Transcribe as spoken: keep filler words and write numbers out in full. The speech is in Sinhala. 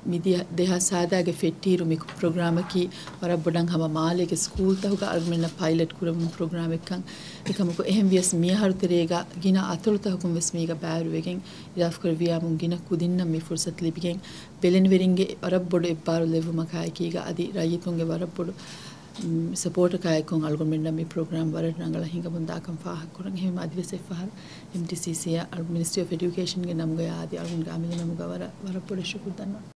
මිදිය දෙහ සාදාගේ ෆෙට්ටීරු මිකු ප්‍රෝග්‍රෑම් එකි වරක් බොඩන් හම මාලේගේ ස්කූල් තහුග අල්මෙන්න පයිලට් කුරමු ප්‍රෝග්‍රෑම් එකන් එකමකු එහෙම් වියස් මියහරු තෙරේගා ගින අතුරු තහකුම් වෙස් මීග බෑරුවෙගෙන් ඉරාෆ් කරවියා මුන් ගින කුදින්න මේ ෆුර්සත් ලිබිගෙන් බෙලෙන් වෙරින්ගේ වරක් බොඩ එපාරු ලෙවුම කායකීගා අදි රයිතුන්ගේ වරක් බොඩ support kaayakon algon menna mi program warat nangala hinga bunda kam fa kurang hema adivese fahar M T C C Ministry of Education ge namga adi algon gamile namuga wara wara pole shukudanna